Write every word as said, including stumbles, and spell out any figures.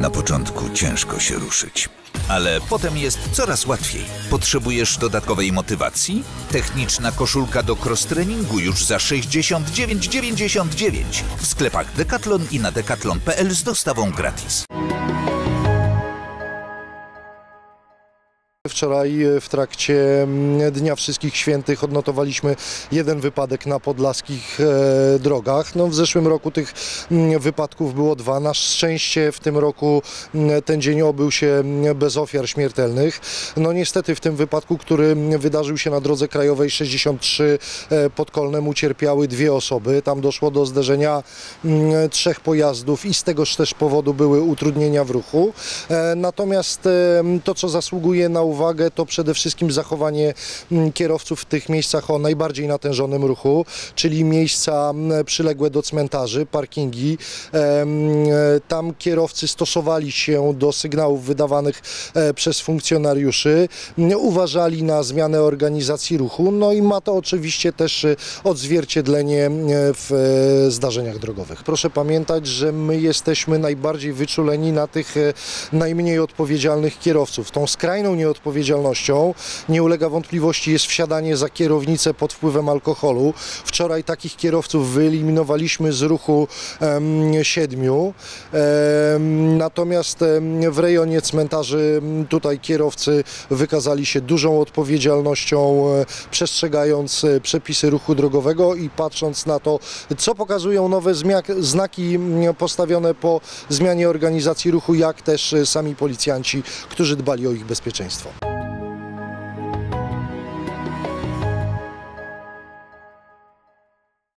Na początku ciężko się ruszyć, ale potem jest coraz łatwiej. Potrzebujesz dodatkowej motywacji? Techniczna koszulka do cross-treningu już za sześćdziesiąt dziewięć dziewięćdziesiąt dziewięć. W sklepach Decathlon i na decathlon kropka p l z dostawą gratis. Wczoraj w trakcie Dnia Wszystkich Świętych odnotowaliśmy jeden wypadek na podlaskich e, drogach. No, w zeszłym roku tych m, wypadków było dwa. Na szczęście w tym roku m, ten dzień obył się bez ofiar śmiertelnych. No niestety w tym wypadku, który wydarzył się na drodze krajowej sześćdziesiąt trzy e, pod Kolnem, ucierpiały dwie osoby. Tam doszło do zderzenia m, trzech pojazdów i z tegoż też powodu były utrudnienia w ruchu. E, natomiast e, to, co zasługuje na uwagę, to przede wszystkim zachowanie kierowców w tych miejscach o najbardziej natężonym ruchu, czyli miejsca przyległe do cmentarzy, parkingi. Tam kierowcy stosowali się do sygnałów wydawanych przez funkcjonariuszy, uważali na zmianę organizacji ruchu, no i ma to oczywiście też odzwierciedlenie w zdarzeniach drogowych. Proszę pamiętać, że my jesteśmy najbardziej wyczuleni na tych najmniej odpowiedzialnych kierowców. Tą skrajną nieodpowiedzialnością nie ulega wątpliwości jest wsiadanie za kierownicę pod wpływem alkoholu. Wczoraj takich kierowców wyeliminowaliśmy z ruchu um, siedmiu. Um, natomiast um, w rejonie cmentarzy tutaj kierowcy wykazali się dużą odpowiedzialnością, um, przestrzegając przepisy ruchu drogowego i patrząc na to, co pokazują nowe znaki postawione po zmianie organizacji ruchu, jak też sami policjanci, którzy dbali o ich bezpieczeństwo.